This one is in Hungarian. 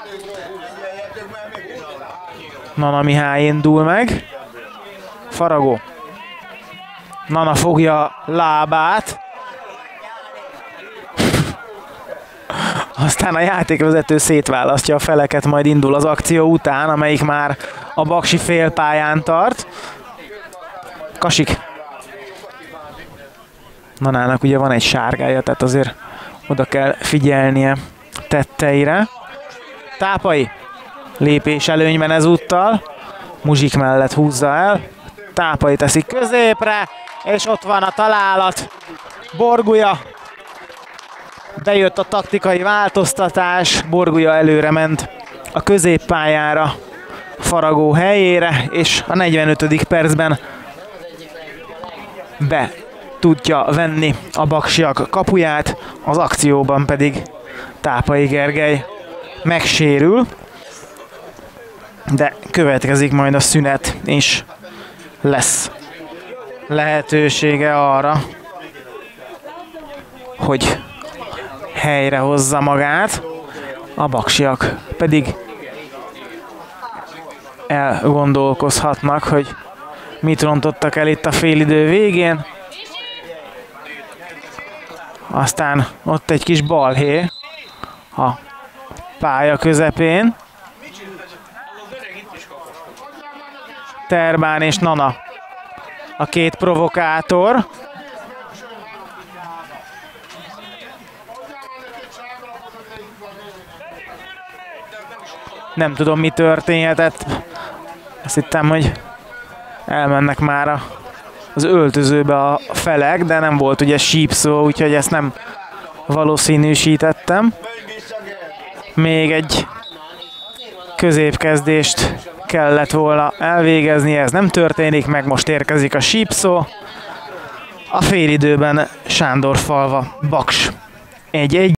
Nana Mihály indul meg. Faragó. Nana fogja lábát. Aztán a játékvezető szétválasztja a feleket, majd indul az akció után, amelyik már a baksi félpályán tart. Kasik. Nanának ugye van egy sárgája, tehát azért oda kell figyelnie tetteire. Tápai. Lépés előnyben ezúttal. Muzsik mellett húzza el. Tápai teszik középre, és ott van a találat. Borgulya. Bejött a taktikai változtatás. Borgulya előre ment a középpályára, Faragó helyére, és a 45. percben be tudja venni a baksiak kapuját, az akcióban pedig Tápai Gergely megsérül, de következik majd a szünet, és lesz lehetősége arra, hogy helyrehozza magát, a baksiak pedig elgondolkozhatnak, hogy mit rontottak el itt a félidő végén. Aztán ott egy kis balhé a pálya közepén. Terbán és Nana a két provokátor. Nem tudom, mi történhetett. Azt hittem, hogy elmennek már az öltözőbe a felek, de nem volt ugye sípszó, úgyhogy ezt nem valószínűsítettem. Még egy középkezdést kellett volna elvégezni, ez nem történik meg, most érkezik a sípszó. A félidőben Sándorfalva Baks 1-1.